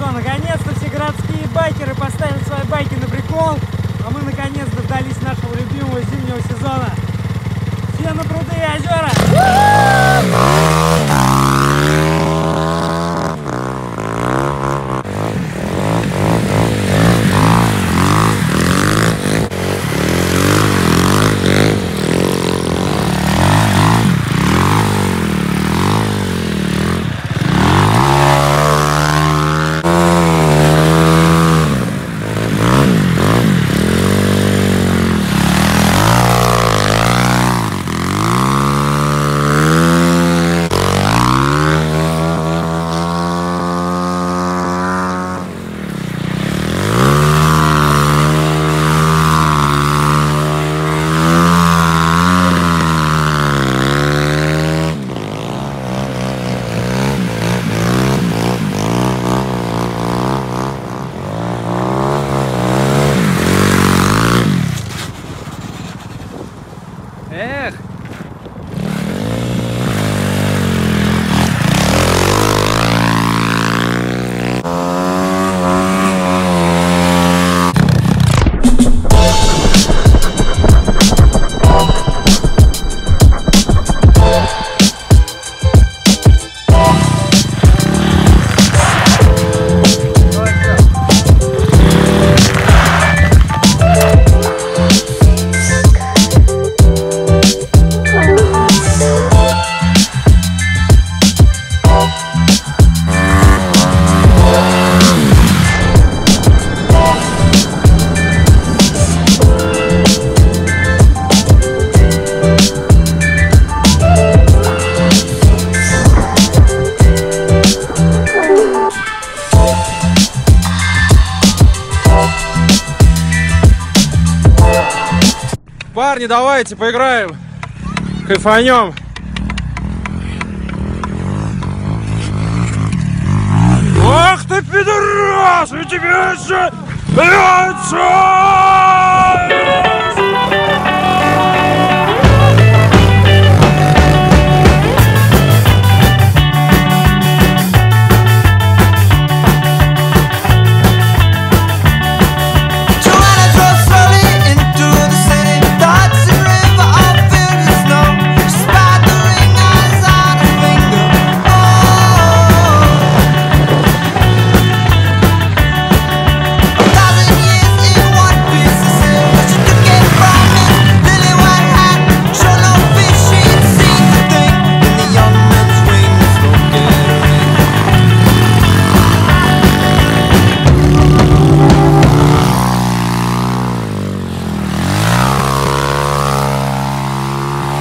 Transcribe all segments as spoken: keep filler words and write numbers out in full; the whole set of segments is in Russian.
что, наконец-то все городские байкеры поставили свои байки на прикол, а мы наконец дождались нашего любимого зимнего сезона. Все на пруды и озера! Эх! Парни, давайте поиграем, кайфанем. Ах ты, пидорас, у тебя же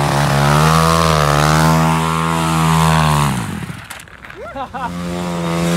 Ha ha!